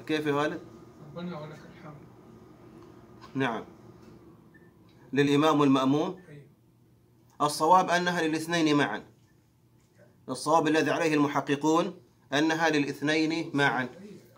كيف يا والد؟ ربنا ولك الحمد. نعم، للإمام والمأموم. الصواب أنها للاثنين معا، الصواب الذي عليه المحققون أنها للاثنين معا.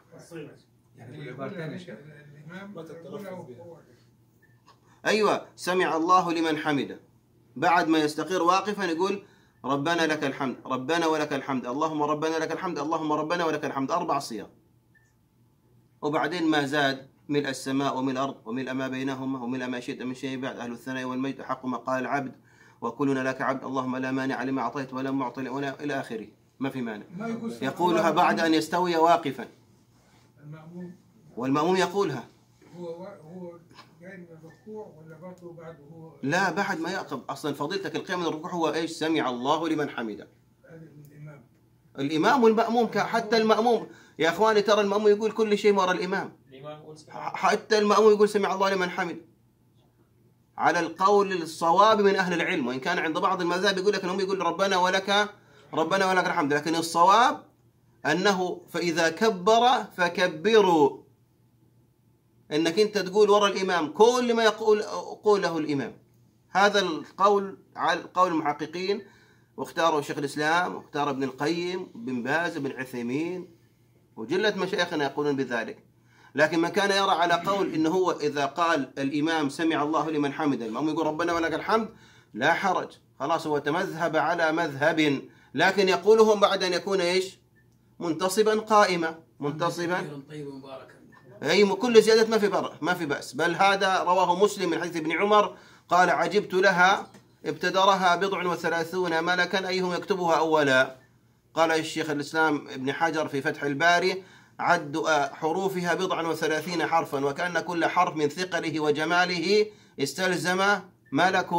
أيوة، سمع الله لمن حمده، بعد ما يستقر واقفا يقول ربنا لك الحمد، ربنا ولك الحمد، اللهم ربنا لك الحمد، اللهم ربنا ولك الحمد، 4 صيغ. وبعدين ما زاد ملء السماء وملء الأرض وملء ما بينهما وملء ما شئت من شيء بعد، أهل الثناء والمجد حق ما قال العبد وكلنا لك عبد، اللهم لا مانع لما أعطيت ولا معطي ولا إلى آخره، ما في مانع. يقولها بعد أن يستوي واقفا. المأموم والمأموم يقولها هو جاي من الركوع ولا برضه بعد؟ هو لا، بعد ما يقف. أصلا فضيلتك القيام من الركوع هو إيش؟ سمع الله لمن حمده. الإمام والمأموم، حتى المأموم يا أخواني، ترى المأموم يقول كل شيء وراء الإمام، حتى المأموم يقول سمع الله لمن حمده، على القول الصواب من أهل العلم. وإن كان عند بعض المذاهب يقول لك أنهم يقول ربنا ولك الحمد، لكن الصواب أنه فإذا كبر فكبروا، أنك أنت تقول وراء الإمام كل ما يقوله الإمام. هذا القول على قول المحققين، واختاروا شيخ الإسلام واختار ابن القيم بن باز بن عثيمين وجلة مشايخنا يقولون بذلك. لكن من كان يرى على قول إنه هو إذا قال الإمام سمع الله لمن حمده المأموم يقول ربنا ولك الحمد، لا حرج، خلاص هو تمذهب على مذهب، لكن يقولهم بعد أن يكون إيش؟ منتصبا قائما، منتصبا. أي كل زيادة ما في بأس. بل هذا رواه مسلم من حديث ابن عمر قال عجبت لها ابتدرها 37 ملكا أيهم يكتبها أولا. قال الشيخ الإسلام ابن حجر في فتح الباري عد حروفها 37 حرفا، وكأن كل حرف من ثقله وجماله استلزم ملك،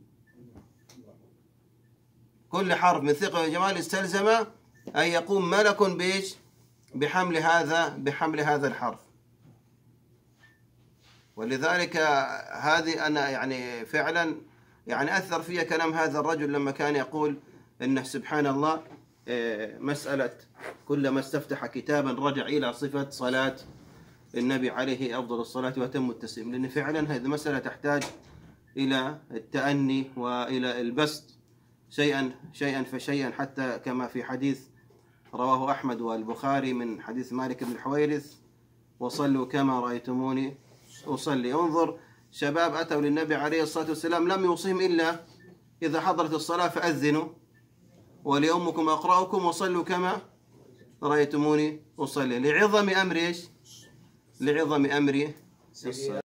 كل حرف من ثقله وجماله استلزم أن يقوم ملك بإيش؟ بحمل هذا الحرف. ولذلك هذه أنا يعني فعلا يعني أثر فيها كلام هذا الرجل لما كان يقول إنه سبحان الله مسألة كلما استفتح كتابا رجع إلى صفة صلاة النبي عليه أفضل الصلاة وأتم التسليم، لأن فعلا هذه مسألة تحتاج إلى التأني وإلى البسط شيئا فشيئا، حتى كما في حديث رواه أحمد والبخاري من حديث مالك بن الحويرث وصلوا كما رأيتموني أصلي. انظر شباب أتوا للنبي عليه الصلاة والسلام لم يوصهم إلا إذا حضرت الصلاة فأذنوا وليؤمكم أقرأكم وصلوا كما رأيتموني أصلي، لعظم أمر الصلاة.